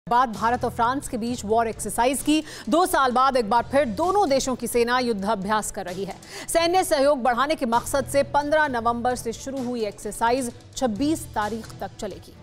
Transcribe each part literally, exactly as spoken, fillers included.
बाद भारत और फ्रांस के बीच वॉर एक्सरसाइज की दो साल बाद एक बार फिर दोनों देशों की सेना युद्धाभ्यास कर रही है। सैन्य सहयोग बढ़ाने के मकसद से पंद्रह नवंबर से शुरू हुई एक्सरसाइज छब्बीस तारीख तक चलेगी।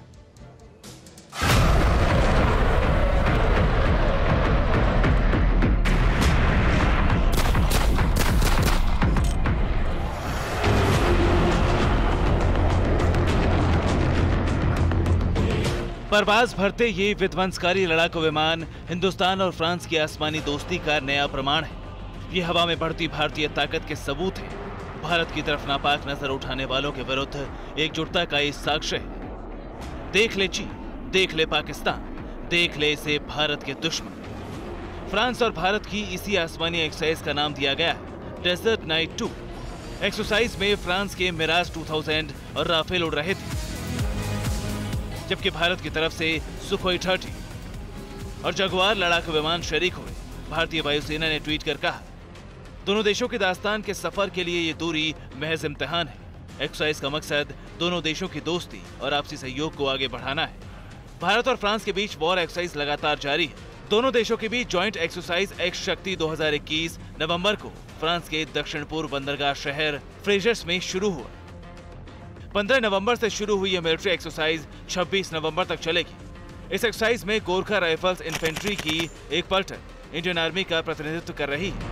परवाज भरते ये विध्वंसकारी लड़ाकू विमान हिंदुस्तान और फ्रांस की आसमानी दोस्ती का नया प्रमाण है। ये हवा में बढ़ती भारतीय ताकत के सबूत है। भारत की तरफ नापाक नजर उठाने वालों के विरुद्ध एकजुटता का ये साक्ष्य है। देख ले चीन, देख ले पाकिस्तान, देख ले इसे भारत के दुश्मन। फ्रांस और भारत की इसी आसमानी एक्सरसाइज का नाम दिया गया डेजर्ट नाइट टू। एक्सरसाइज में फ्रांस के मिराज टू थाउज़ेंड और राफेल उड़ रहे थे, जबकि भारत की तरफ से सुखोई थर्टी और जगुआर लड़ाकू विमान शरीक हुए। भारतीय वायुसेना ने ट्वीट कर कहा, दोनों देशों की दास्तान के सफर के लिए ये दूरी महज इम्तिहान है। एक्सरसाइज का मकसद दोनों देशों की दोस्ती और आपसी सहयोग को आगे बढ़ाना है। भारत और फ्रांस के बीच वॉर एक्सरसाइज लगातार जारी है। दोनों देशों के बीच ज्वाइंट एक्सरसाइज एक्स शक्ति दो हज़ार इक्कीस नवंबर को फ्रांस के दक्षिण पूर्व बंदरगाह शहर फ्रेजर्स में शुरू हुआ। पंद्रह नवंबर से शुरू हुई यह मिलिट्री एक्सरसाइज छब्बीस नवंबर तक चलेगी। इस एक्सरसाइज में गोरखा राइफल्स इन्फेंट्री की एक पलटन इंडियन आर्मी का प्रतिनिधित्व कर रही है।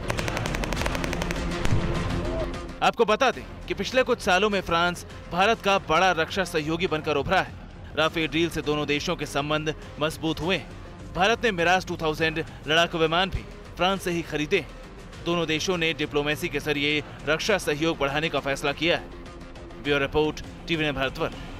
आपको बता दें कि पिछले कुछ सालों में फ्रांस भारत का बड़ा रक्षा सहयोगी बनकर उभरा है। राफेल डील से दोनों देशों के संबंध मजबूत हुए हैं। भारत ने मिराज टू थाउज़ेंड लड़ाकू विमान भी फ्रांस से ही खरीदे हैं। दोनों देशों ने डिप्लोमेसी के जरिए रक्षा सहयोग बढ़ाने का फैसला किया है। Bureau report, TV Bharatvarsh.